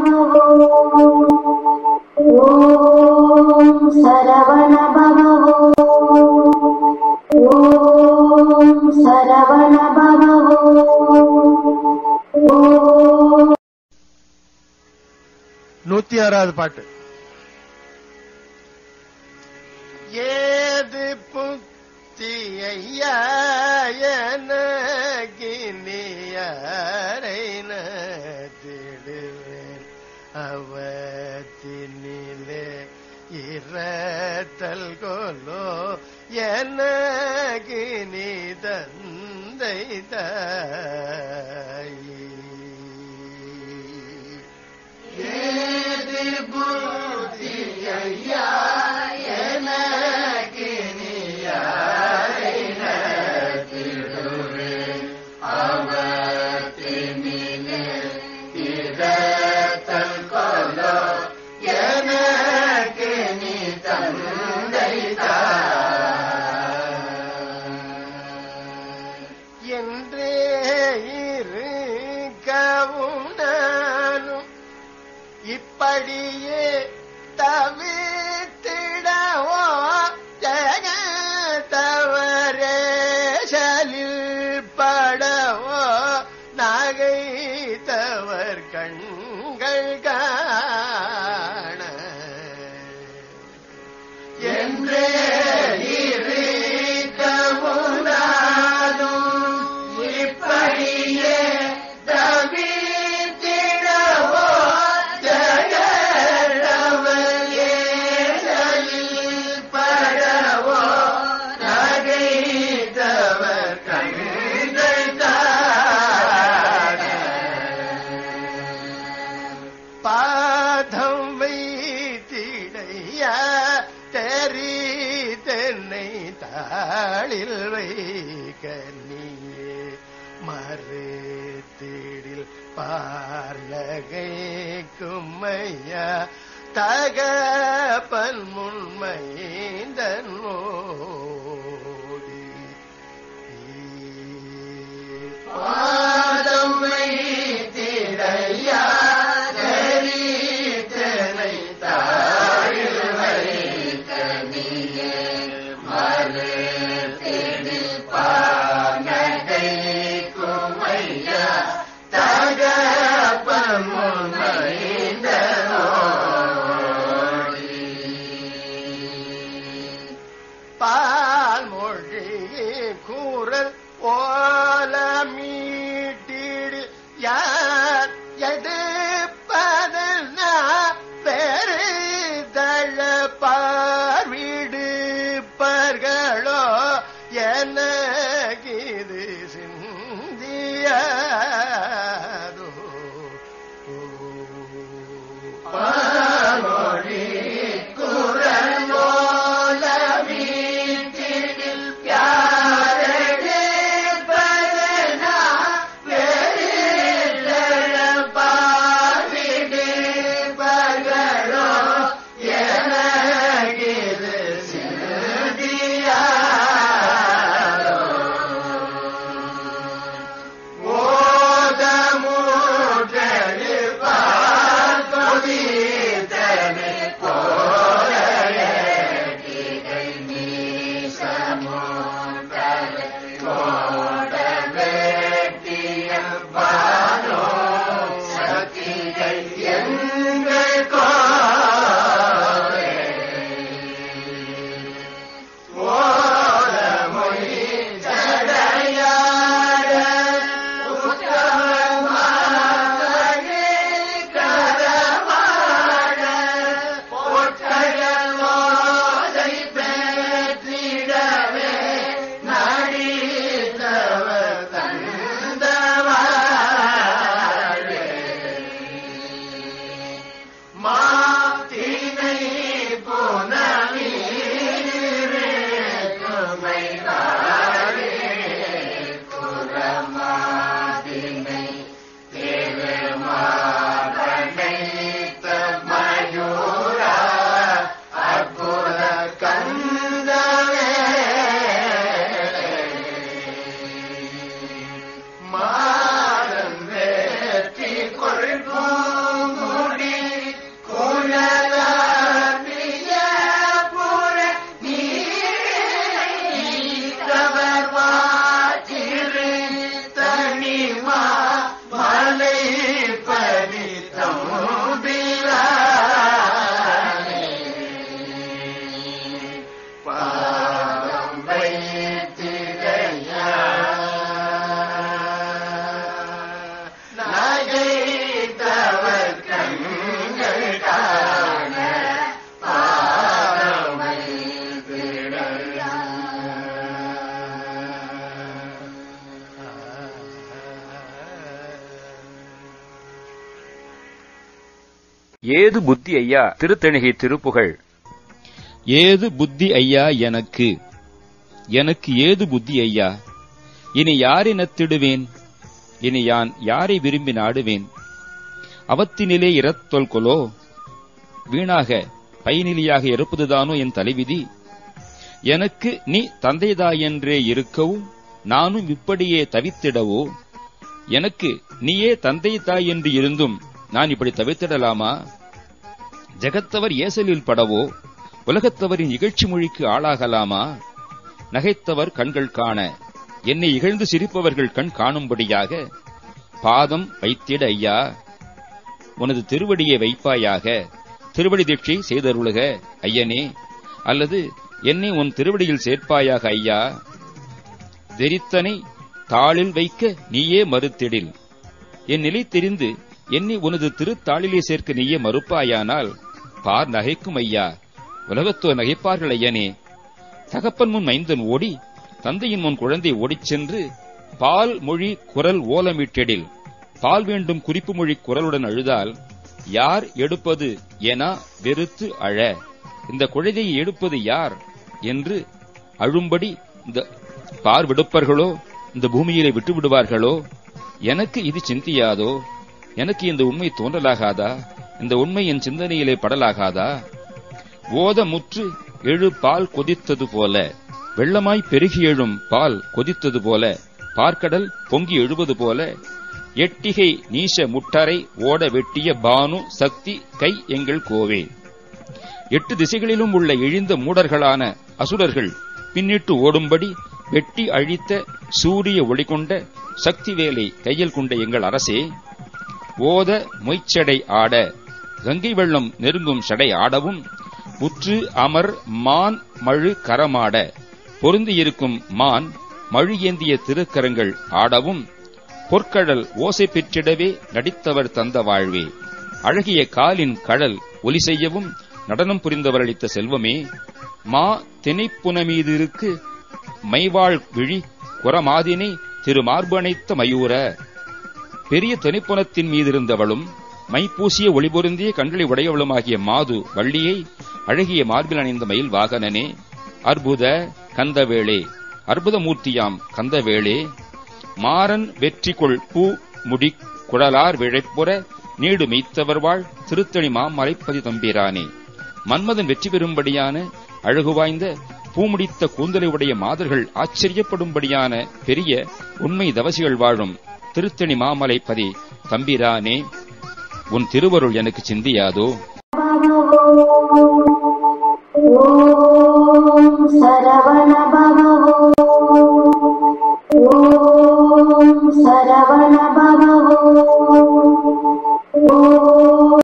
ஓம் சரவண பவ ஓம் சரவண பவ ஓம். 106வது பாட்டு. ஏது புத்தி ஐயா எனக்கினியரை திடுவேன் அவத்தினிலே இரத்தல் கொலோ எனக்கு நீ தந்தை தாயி. ஏது புத்தி ஐயா என்றே இருக்கவும் நானும் இப்படியே தவித்திடவோ ஜகத்தவரேசலில் படவோ நகைத்தவர் கண்கள் காண என்றே பாதம் வைத்திடையா தென்னை தாளில் வைக்கனியே மறுத்திடில் பார்லகை கும்மையா தகப்பன் முன்மைந்தன் ஓடி பாதம் வைத்திடையா பால்மொழி கூறல் ஓலமீட்டிடு யார் எடுப்பதன பெருதழ பார்விடுப்பர்களோ எனக்கிது சிந்தியாதோ. பால்மொழி கூறல் ஏது புத்தி ஐயா திருத்தணிகை திருப்புகழ். ஏது புத்தி ஐயா எனக்கு ஏது புத்தி ஐயா? இனி யாரினத்திடுவேன்? இனி யான் யாரை விரும்பி நாடுவேன்? அவத்தினிலே இரத்தொல் கொலோ, வீணாக பயனிலியாக இருப்பதுதானோ என் தலைவிதி? எனக்கு நீ தந்தைதாயென்றே இருக்கவும் நானும் இப்படியே தவித்திடவோ? எனக்கு நீயே தந்தை தாய் என்று இருந்தும் நான் இப்படி தவித்திடலாமா? ஜெகத்தவர் ஏசலில் படவோ, உலகத்தவரின் இகழ்ச்சி மொழிக்கு ஆளாகலாமா? நகைத்தவர் கண்கள் காண, என்னை இகழ்ந்து சிரிப்பவர்கள் கண் காணும்படியாக பாதம் வைத்திட ஐயா, உனது திருவடியை வைப்பாயாக. திருவடி தீட்சை செய்தருளுக ஐயனே, அல்லது என்னை உன் திருவடியில் சேர்ப்பாயாக ஐயா. தெரித்தனை தாளில் வைக்க நீயே மறுத்திடில், என் நிலை தெரிந்து என்னை உனது திருத்தாளிலே சேர்க்க நீயே மறுப்பாயானால் பார் நகைக்கும் ஐயா, உலகத்தோர் நகைப்பார்கள் ஐயனே. தகப்பன் முன் மைந்தன் ஓடி, தந்தையின் முன் குழந்தை ஓடிச் சென்று பால் மொழி குரல் ஓலமிட்டிடில், பால் வேண்டும் குறிப்பு மொழி குரலுடன் அழுதால் யார் எடுப்பது என வெறுத்து அழ, இந்த குழந்தையை எடுப்பது யார் என்று அழும்படி இந்த பார் விடுப்பர்களோ, இந்த பூமியிலே விட்டு விடுவார்களோ? எனக்கு இது சிந்தியாதோ? எனக்கு இந்த உண்மை தோன்றலாகாதா? இந்த உண்மை என் சிந்தனையிலே படலாகாதா? ஓத முற்று எழு பால் கொதித்தது போல, வெள்ளமாய் பெருகி எழும் பால் கொதித்தது போல, பார்க்கடல் பொங்கி எழுவது போல, எட்டிகை நீச முட்டரை ஓட வெட்டிய பானு சக்தி கை எங்கள் கோவே. 8 திசைகளிலும் உள்ள இழிந்த மூடர்களான அசுரர்கள் பின்னிட்டு ஓடும்படி வெட்டி அழித்த சூரிய ஒளி கொண்ட சக்தி வேலை கையில் கொண்ட எங்கள் அரசே, ஓத மொய்ச்சடை ஆட, கங்கை வெள்ளம் நெருங்கும் சடை ஆடவும், உற்று அமர் மான் மழு கரமாட, பொருந்தியிருக்கும் மான் மழு ஏந்திய திருக்கரங்கள் ஆடவும், பொற்கடல் ஓசை பெற்றிடவே நடித்தவர் தந்த வாழ்வே, அழகிய காலின் கடல் ஒலி செய்யவும் நடனம் புரிந்தவர் அளித்த செல்வமே, மா திணைப்புனமீதிருக்கு மைவாழ் விழி குரமாதினை திருமார்பனைத்த மயூர, பெரிய திணைப்புனத்தின் மீதிருந்தவளும் மைப்பூசிய ஒளிபொருந்திய கண்களை உடையவளுமாகிய மாது வள்ளியை அழகிய மார்பில் அணிந்த மயில் வாகனனே, அற்புத கந்தவேளே, அற்புதமூர்த்தியாம் கந்தவேளே, மாறன் வெற்றிகொள் பூ முடி குழலார் விழைப்புற நீடு மெய்த்தவர் வாழ் திருத்தணி மாமலைப்பதி தம்பிரானே, மன்மதன் வெற்றி பெறும்படியான அழகு வாய்ந்த பூமுடித்த கூந்தலை உடைய மாதர்கள் ஆச்சரியப்படும்படியான பெரிய உண்மை தவசிகள் வாழும் திருத்தணி மாமலைப்பதி தம்பிரானே, உன் திருவருள் எனக்கு சிந்தியாதோ? ஓம்